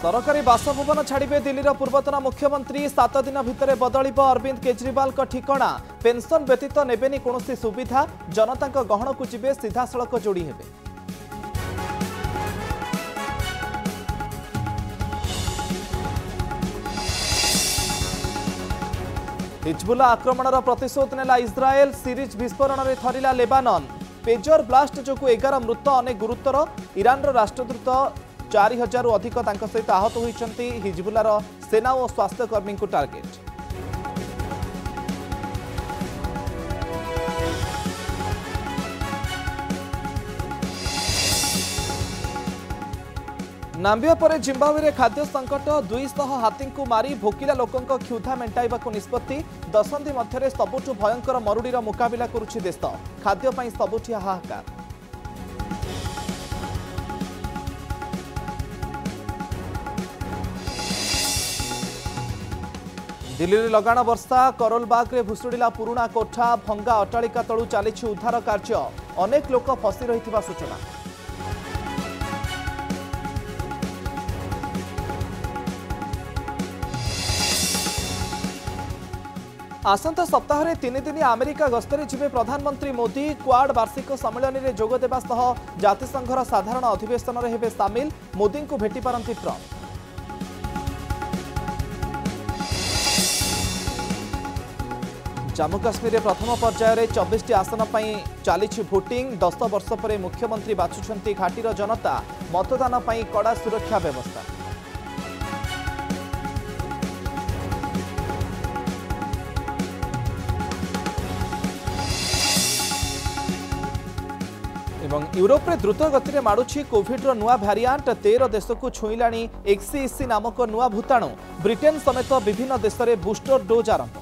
सरकारी बासभवन छाड़े दिल्लीर पूर्वतन मुख्यमंत्री 7 दिन भितर बदलिब अरविंद केजरीवाल ठिकणा पेंशन व्यतीत नेबेनी कौनसी सुविधा जनता गहन को जीवे सीधा सड़क जोड़ी हेबे। हिजबुल्ला आक्रमणर प्रतिशोध नेला इस्राएल सीरीज विस्फोरण में थरिला लेबानन पेजर ब्लास्ट जो 11 मृत अनेक गुरुतर ईरान राष्ट्रदूत 4000 अधिक सहित आहत होती हिजबुल्लार सेना और स्वास्थ्यकर्मी को टार्गेट। नाम्बिया पर जिम्बाब्वे खाद्य संकट 200 हाथी को मारी भोकिला लोकों क्षुधा मेंटाइबा निष्पत्ति दशंधि मध्य सबुठु भयंकर मरुड़ीर मुकाबिला करुछि देश खाद्य पाई सबुठी हाहाकार। दिल्ली में लगाण वर्षा करोलबाग में भुशुड़ा पुराणा कोठा भंगा अट्टालिका तलू चली उद्धार कार्य अनेक लोक फसी रही सूचना। आसंता सप्ताह 3 दिन अमेरिका गस्तरे जिबे प्रधानमंत्री मोदी क्वाड वार्षिक सम्मेलन में जोग देवा सह जातिसंघर साधारण अधिवेशन में हेबे सामिल मोदी को भेटी पारंती ट्रंप। जम्मू काश्मीर प्रथम पर्यायर 24 आसन पर चली भोटिंग 10 वर्ष पर मुख्यमंत्री बाछुंट घाटीर जनता मतदान पर कड़ा सुरक्षा व्यवस्था। यूरोप में द्रुत गति में माड़ुछि कोविड नुआ भारियांट 13 देश को छुईला XCC नामक नुआ भूताणु ब्रिटेन समेत विभिन्न देश में बूस्टर डोज आरंभ।